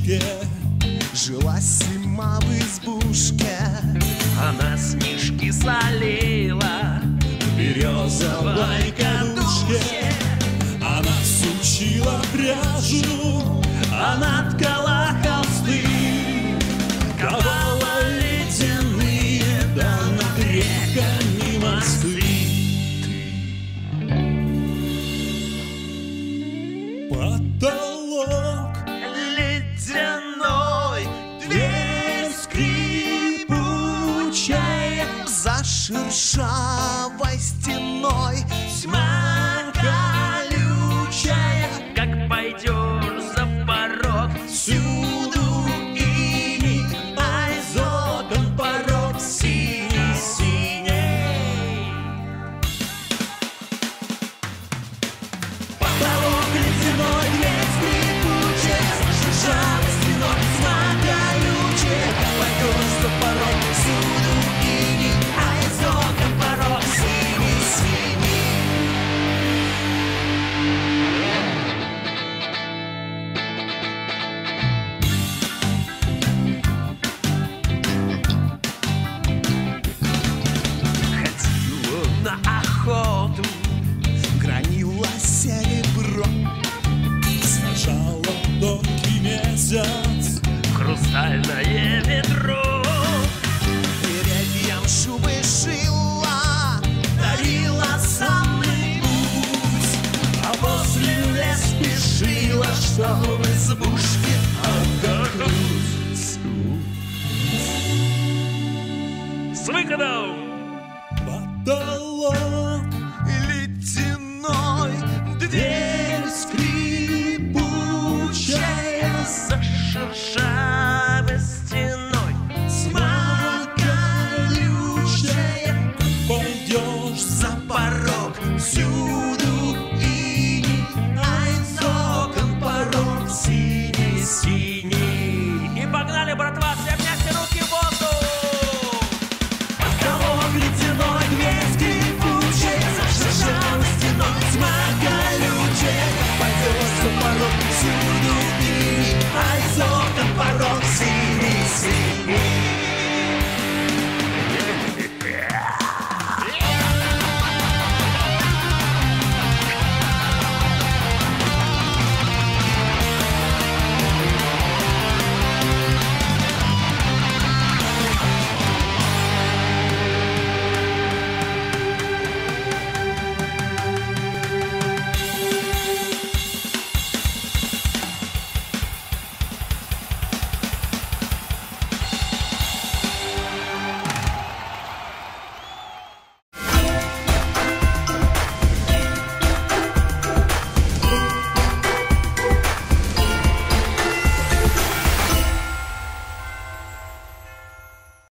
речушке жила зима в избушке. Она снежки солила В березовой кадушке она сучила пряжу, она ткала холсты, ковала ледяные, да над реками мосты. потолок Ледяной, дверь скрипучая, за шершавой стеной тьма колючая. Как пойдешь за порог, всюду иней, а из окон порог синий-синий. Потолок ледяной, дверь скрипучая, за шершавой стеной тьма колючая. Как пойдешь за порог, всюду иней, а из окон порог синий-синий. Ходила на охоту, гранила серебро, сажала тонкий месяц, хрустальное ведро. деревьям шубы шила, дарила самый путь, а после лес спешила, чтобы в избушке отдохнуть. С выходом! Потом